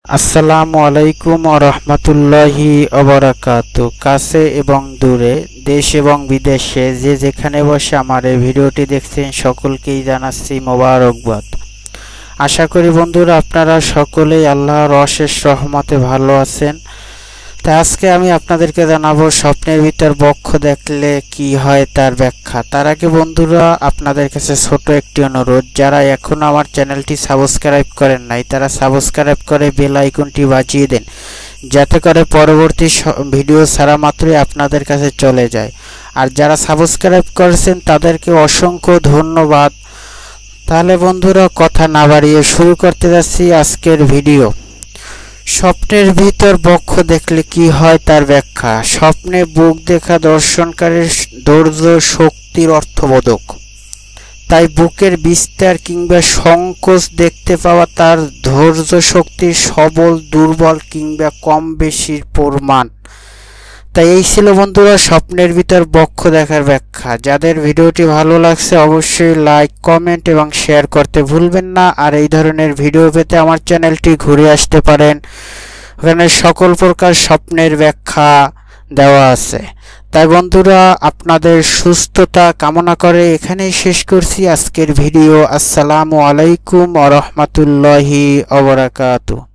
আসসালামু আলাইকুম ওয়া রাহমাতুল্লাহি ওয়া বারাকাতুহু। কাছে এবং দূরে, দেশ এবং বিদেশে যে যেখানে বসে আমার এই ভিডিওটি দেখছেন সকলকেই জানাচ্ছি মোবারকবাদ। আশা করি বন্ধুরা আপনারা সকলেই আল্লাহর অশেষ রহমতে ভালো আছেন। তাই আজকে আমি আপনাদেরকে জানাবো স্বপ্নের ভিতর বক্ষ দেখলে কি হয় তার ব্যাখ্যা। তার আগে বন্ধুরা আপনাদের কাছে ছোট একটি অনুরোধ, যারা এখনো আমার চ্যানেলটি সাবস্ক্রাইব করেন নাই তারা সাবস্ক্রাইব করে বেল আইকনটি বাজিয়ে দেন, যাতে করে পরবর্তী ভিডিও ছাড়া মাত্রই আপনাদের কাছে চলে যায়। আর যারা সাবস্ক্রাইব করেছেন তাদেরকে অসংখ্য ধন্যবাদ। তাহলে বন্ধুরা কথা না বাড়িয়ে শুরু করতে যাচ্ছি আজকের ভিডিও। স্বপ্নের ভিতর বক্ষ দেখলে কি হয় তার ব্যাখ্যা। স্বপ্নে বুক দেখা দর্শনকারীর ধৈর্য শক্তির অর্থবোধক। তাই বুকের বিস্তার কিংবা সংকোচ দেখতে পাওয়া তার ধৈর্য শক্তির সবল, দুর্বল কিংবা কম বেশির প্রমাণ। তাই এই ছিল বন্ধুরা স্বপ্নের ভিতর বক্ষ দেখার ব্যাখ্যা। যাদের ভিডিওটি ভালো লাগছে অবশ্যই লাইক, কমেন্ট এবং শেয়ার করতে ভুলবেন না। আর এই ধরনের ভিডিও পেতে আমার চ্যানেলটি ঘুরে আসতে পারেন, ওখানে সকল প্রকার স্বপ্নের ব্যাখ্যা দেওয়া আছে। তাই বন্ধুরা আপনাদের সুস্থতা কামনা করে এখানেই শেষ করছি আজকের ভিডিও। আসসালামু আলাইকুম ওয়া রাহমাতুল্লাহি ওয়া বারাকাতুহু।